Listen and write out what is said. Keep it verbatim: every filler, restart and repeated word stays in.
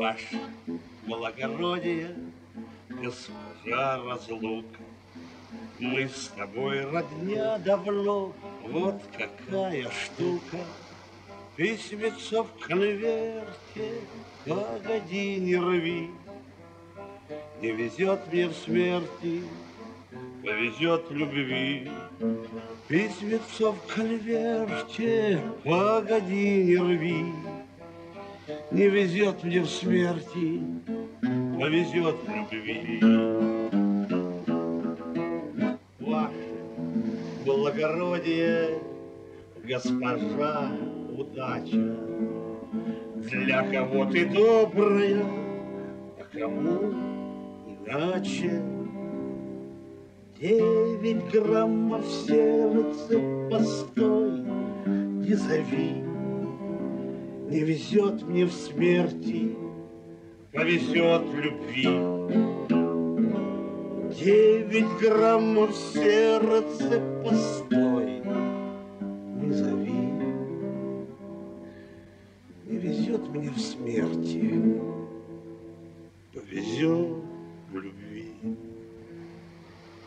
Ваше благородие, госпожа Разлука, мы с тобой родня давно, вот какая штука. Письмецо в конверте, погоди, не рви. Не везет мне в смерти, повезет в любви. Письмецо в конверте, погоди, не рви. Не везет мне в смерти, повезет в любви. Ваше благородие, госпожа удача, для кого ты добрая, а кому иначе. Девять граммов сердца, постой, не зови. Не везет мне в смерти, повезет в любви. Девять граммов сердца, постой, не зови. Не везет мне в смерти, повезет